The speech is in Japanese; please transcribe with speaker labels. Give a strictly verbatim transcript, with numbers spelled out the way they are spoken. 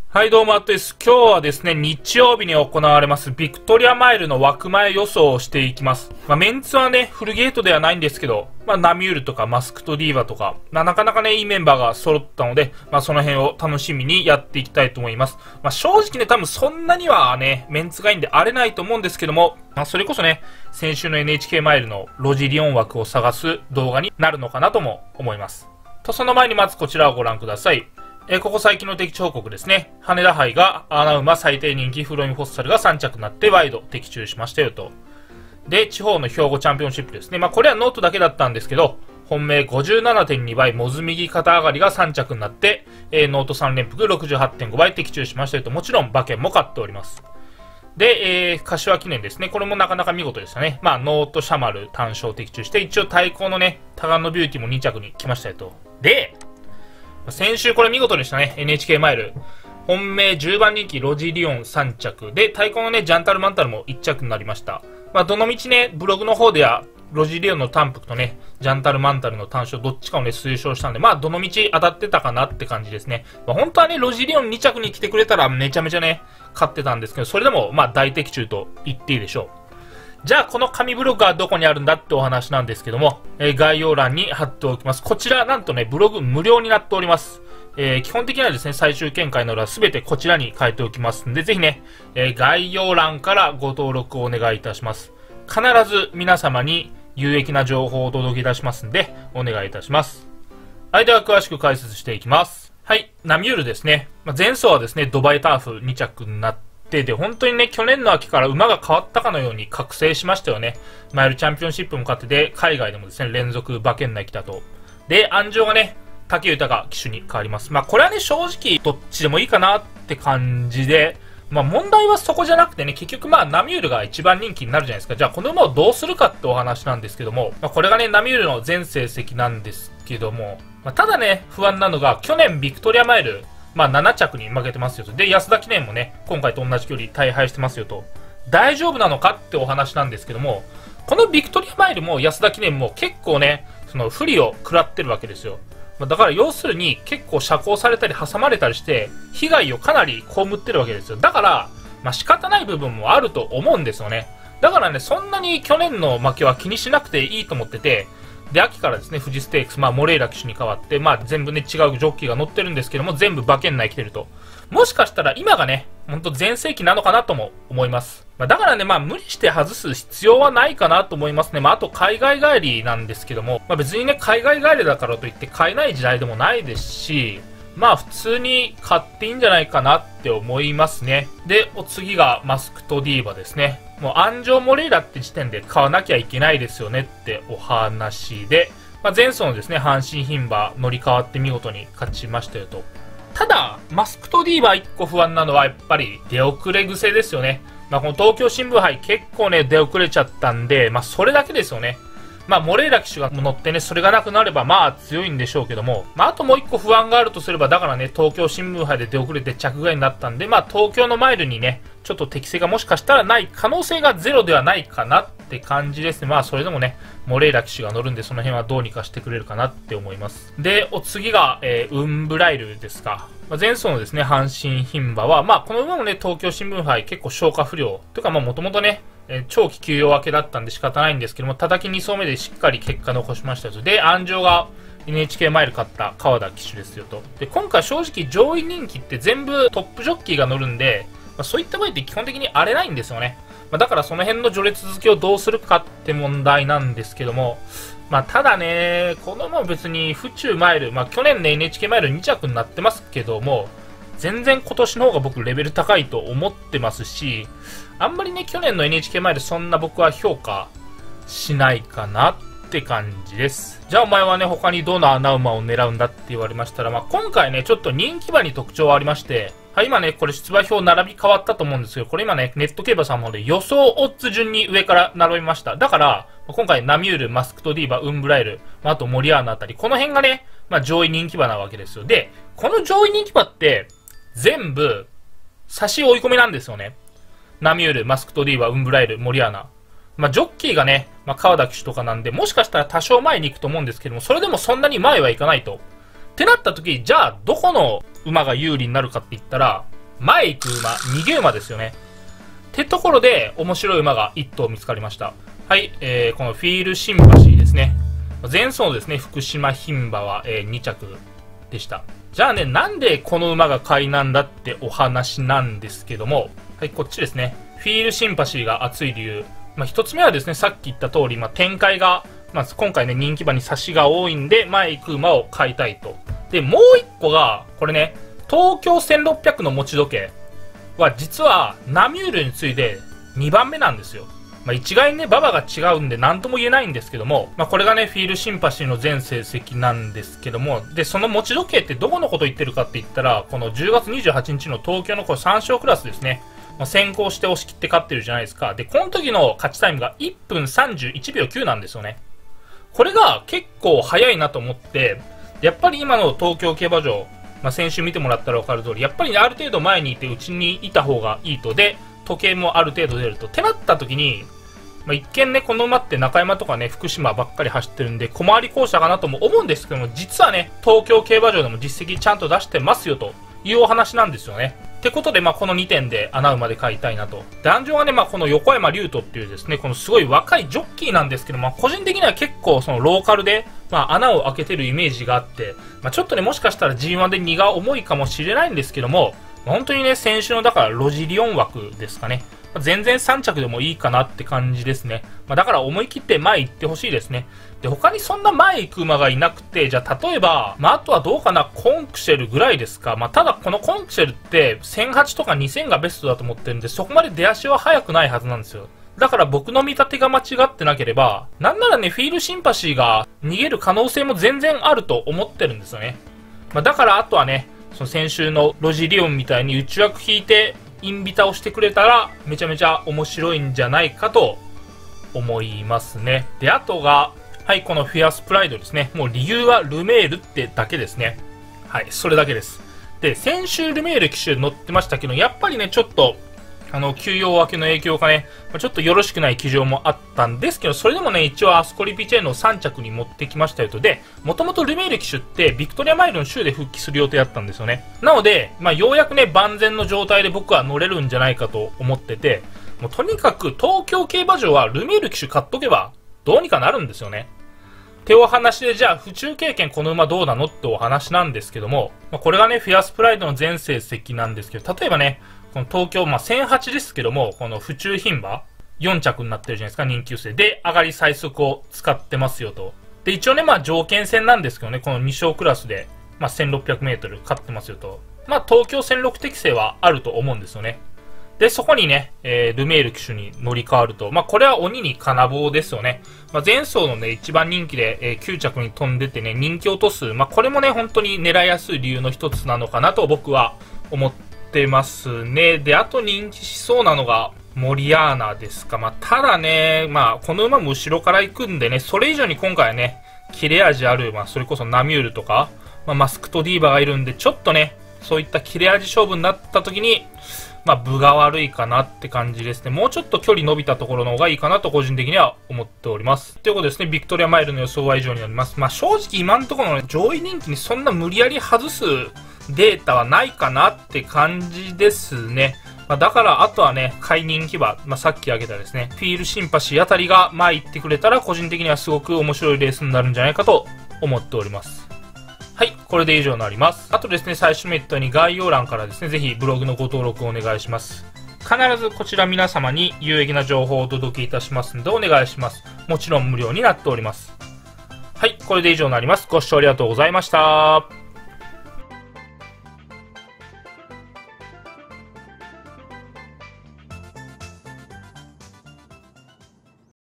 Speaker 1: はい、どうも、あとです。今日はですね、日曜日に行われますビクトリアマイルの枠前予想をしていきます。まあ、メンツはね、フルゲートではないんですけど、まあ、ナミュールとかマスクトディーバとか、まあ、なかなかね、いいメンバーが揃ったので、まあ、その辺を楽しみにやっていきたいと思います。まあ、正直ね、多分そんなにはね、メンツがいいんで荒れないと思うんですけども、まあ、それこそね、先週の エヌエイチケー マイルのロジリオン枠を探す動画になるのかなとも思います。と、その前にまずこちらをご覧ください。えー、ここ最近の敵地報告ですね。羽田杯が穴馬最低人気フロインフォッサルがさん着になってワイド的中しましたよと。で、地方の兵庫チャンピオンシップですね。まあこれはノートだけだったんですけど、本命 ごじゅうななてんに 倍、モズ右肩上がりがさん着になって、えー、ノートさん連複 ろくじゅうはってんご 倍的中しましたよと。もちろん馬券も買っております。で、えー、柏記念ですね。これもなかなか見事でしたね。まあノートシャマル単勝的中して、一応対抗のね、タガンノビューティもに着に来ましたよと。で、先週これ見事でしたね。エヌエイチケー マイル。本命じゅうばん人気ロジリオンさん着。で、対抗のね、ジャンタルマンタルもいち着になりました。まあ、どのみちね、ブログの方では、ロジリオンの単服とね、ジャンタルマンタルの単勝、どっちかをね、推奨したんで、まあ、どのみち当たってたかなって感じですね。まあ、本当はね、ロジリオンに着に来てくれたらめちゃめちゃね、勝ってたんですけど、それでも、まあ、大的中と言っていいでしょう。じゃあ、この紙ブログはどこにあるんだってお話なんですけども、えー、概要欄に貼っておきます。こちら、なんとね、ブログ無料になっております。えー、基本的にはですね、最終見解の裏はすべてこちらに書いておきますんで、ぜひね、えー、概要欄からご登録をお願いいたします。必ず皆様に有益な情報をお届けいたしますんで、お願いいたします。はい、では詳しく解説していきます。はい、ナミュールですね。まあ、前走はですね、ドバイターフに着になって、で、本当にね、去年の秋から馬が変わったかのように覚醒しましたよね。マイルチャンピオンシップも勝ってて、海外でもですね、連続馬券内来たと。で、安城がね、武豊騎手に変わります。まあ、これはね、正直、どっちでもいいかなって感じで、まあ、問題はそこじゃなくてね、結局まあ、ナミュールが一番人気になるじゃないですか。じゃあ、この馬をどうするかってお話なんですけども、まあ、これがね、ナミュールの全成績なんですけども、まあ、ただね、不安なのが、去年ビクトリアマイル、まあ、なな着に負けてますよと。で、安田記念もね、今回と同じ距離大敗してますよと。大丈夫なのかってお話なんですけども、このビクトリアマイルも安田記念も結構ね、その不利を食らってるわけですよ。だから要するに結構遮光されたり挟まれたりして、被害をかなり被ってるわけですよ。だから、まあ仕方ない部分もあると思うんですよね。だからね、そんなに去年の負けは気にしなくていいと思ってて、で、秋からですね、富士ステークス、まあ、モレイラ騎手に変わって、まあ、全部ね、違うジョッキーが乗ってるんですけども、全部馬券内来てると。もしかしたら今がね、ほんと全盛期なのかなとも思います。まあ、だからね、まあ、無理して外す必要はないかなと思いますね。まあ、あと、海外帰りなんですけども、まあ、別にね、海外帰りだからといって買えない時代でもないですし、まあ、普通に買っていいんじゃないかなって思いますね。で、お次がマスクトディーバですね。もう、安城モレイラって時点で買わなきゃいけないですよねってお話で、まあ、前走のですね、阪神牝馬乗り換わって見事に勝ちましたよと。ただ、マスクトディーバいっこ不安なのはやっぱり出遅れ癖ですよね。まあ、この東京新聞杯結構ね、出遅れちゃったんで、まあ、それだけですよね。まあ、モレイラ騎手が乗ってね、それがなくなれば、まあ、強いんでしょうけども、まあ、あともう一個不安があるとすれば、だからね、東京新聞杯で出遅れて着外になったんで、まあ、東京のマイルにね、ちょっと適性がもしかしたらない可能性がゼロではないかなって感じですね。まあ、それでもね、モレイラ騎手が乗るんで、その辺はどうにかしてくれるかなって思います。で、お次が、えー、ウンブライルですか。まあ、前走のですね、阪神牝馬は、まあ、この馬もね、東京新聞杯結構消化不良。というか、まあ、もともとね、えー、長期休養明けだったんで仕方ないんですけども、叩きに走目でしっかり結果残しましたと。で、安城が エヌエイチケー マイル勝った川田騎手ですよと。で、今回正直上位人気って全部トップジョッキーが乗るんで、まあ、そういった場合って基本的に荒れないんですよね。まあ、だからその辺の序列付けをどうするかって問題なんですけども、まあ、ただね、この馬別に府中マイル、まあ、去年の エヌエイチケー マイルに着になってますけども、全然今年の方が僕レベル高いと思ってますし、あんまりね、去年の エヌエイチケー マイルそんな僕は評価しないかなって感じです。じゃあお前はね、他にどの穴馬を狙うんだって言われましたら、まあ、今回ね、ちょっと人気馬に特徴はありまして、はい、今ね、これ出馬表並び変わったと思うんですけど、これ今ね、ネット競馬さんの方で予想オッズ順に上から並びました。だから、今回ナミュール、マスクトディーバ、ウンブライル、あとモリアーナあたり、この辺がね、まあ上位人気馬なわけですよ。で、この上位人気馬って、全部、差し追い込みなんですよね。ナミュール、マスクトディーバ、ウンブライル、モリアーナ。まあ、ジョッキーがね、まあ、川田騎手とかなんで、もしかしたら多少前に行くと思うんですけども、それでもそんなに前はいかないと。ってなった時、じゃあ、どこの馬が有利になるかって言ったら、 前行く馬、逃げ馬ですよね。ってところで、面白い馬がいっ頭見つかりました。はい、えー、このフィールシンパシーですね。前走のですね、福島牝馬は、えー、に着でした。じゃあね、なんでこの馬が買いなんだってお話なんですけども、はい、こっちですね。フィールシンパシーが熱い理由。まあ、一つ目はですね、さっき言った通り、まあ、展開が、まあ、今回ね、人気馬に差しが多いんで、前行く馬を買いたいと。で、もう一個が、これね、東京せんろっぴゃくの持ち時計は、実は、ナミュールに次いでにばんめなんですよ。まあ、一概にね、馬場が違うんで何とも言えないんですけども、まあ、これがね、フィールシンパシーの全成績なんですけども、で、その持ち時計ってどこのこと言ってるかって言ったら、このじゅうがつにじゅうはちにちの東京のこれさん勝クラスですね。まあ、先行して押し切って勝ってるじゃないですか。で、この時の勝ちタイムがいっぷんさんじゅういちびょうきゅうなんですよね。これが結構早いなと思って、やっぱり今の東京競馬場、まあ、先週見てもらったら分かる通り、やっぱり、ね、ある程度前にいて、うちにいた方がいいと。で、時計もある程度出ると。ってなった時に、まあ、一見ね、この馬って中山とかね、福島ばっかり走ってるんで、小回り校舎かなとも思うんですけども、実はね、東京競馬場でも実績ちゃんと出してますよというお話なんですよね。ってことで、まあ、このにてんで穴馬で買いたいなと。男女はね、まあ、この横山龍斗っていうですね、このすごい若いジョッキーなんですけど、まあ、個人的には結構そのローカルで、まあ、穴を開けてるイメージがあって、まあ、ちょっとね、もしかしたら ジーワン で荷が重いかもしれないんですけども、本当にね、先週のだからロジリオン枠ですかね。全然さん着でもいいかなって感じですね。まあ、だから思い切って前行ってほしいですね。で、他にそんな前行く馬がいなくて、じゃあ例えば、まあ、あとはどうかな、コンクシェルぐらいですか。まあ、ただこのコンクシェルってせんはちとかにせんがベストだと思ってるんで、そこまで出足は速くないはずなんですよ。だから僕の見立てが間違ってなければ、なんならね、フィールシンパシーが逃げる可能性も全然あると思ってるんですよね。まあ、だからあとはね、その先週のロジリオンみたいに内枠引いて、インビタをしてくれたらめちゃめちゃ面白いんじゃないかと思いますね。で、あとが、はい、このフィアスプライドですね。もう理由はルメールってだけですね。はい、それだけです。で、先週ルメール騎手乗ってましたけど、やっぱりね、ちょっと、あの、休養明けの影響かね、ちょっとよろしくない騎乗もあったんですけど、それでもね、一応アスコリピチェーンのさん着に持ってきましたよと。で、もともとルメール騎手ってビクトリアマイルの週で復帰する予定だったんですよね。なので、まあ、ようやくね、万全の状態で僕は乗れるんじゃないかと思ってて、もうとにかく東京競馬場はルメール騎手買っとけば、どうにかなるんですよね。ってお話で、じゃあ、府中経験この馬どうなのってお話なんですけども、まあ、これがね、フィアスプライドの全成績なんですけど、例えばね、この東京、まあ、せんはちですけども、この府中牝馬、よん着になってるじゃないですか、人気薄で。で、上がり最速を使ってますよと。で、一応ね、まあ、条件戦なんですけどね、このに勝クラスで、まあ、せんろっぴゃくメートル勝ってますよと。まあ、東京せんろく適正はあると思うんですよね。で、そこにね、えー、ルメール騎手に乗り換わると、まあ、これは鬼に金棒ですよね。まあ、前走のね、一番人気で、えー、きゅう着に飛んでてね、人気落とす。まあ、これもね、本当に狙いやすい理由の一つなのかなと僕は思ってってますね。で、あと人気しそうなのが、モリアーナですか。まあ、ただね、まあ、この馬も後ろから行くんでね、それ以上に今回はね、切れ味ある、まあ、それこそナミュールとか、まあ、マスクトディーバがいるんで、ちょっとね、そういった切れ味勝負になった時に、まあ、分が悪いかなって感じですね。もうちょっと距離伸びたところの方がいいかなと個人的には思っております。ということですね、ビクトリアマイルの予想は以上になります。まあ、正直今のところの、ね、上位人気にそんな無理やり外すデータはないかなって感じですね。まあ、だから、あとはね、買い人気馬、まあ、さっき挙げたですね、フィールシンパシーあたりが前行ってくれたら、個人的にはすごく面白いレースになるんじゃないかと思っております。はい、これで以上になります。あとですね、最初に言ったように概要欄からですね、ぜひブログのご登録をお願いします。必ずこちら皆様に有益な情報をお届けいたしますのでお願いします。もちろん無料になっております。はい、これで以上になります。ご視聴ありがとうございました。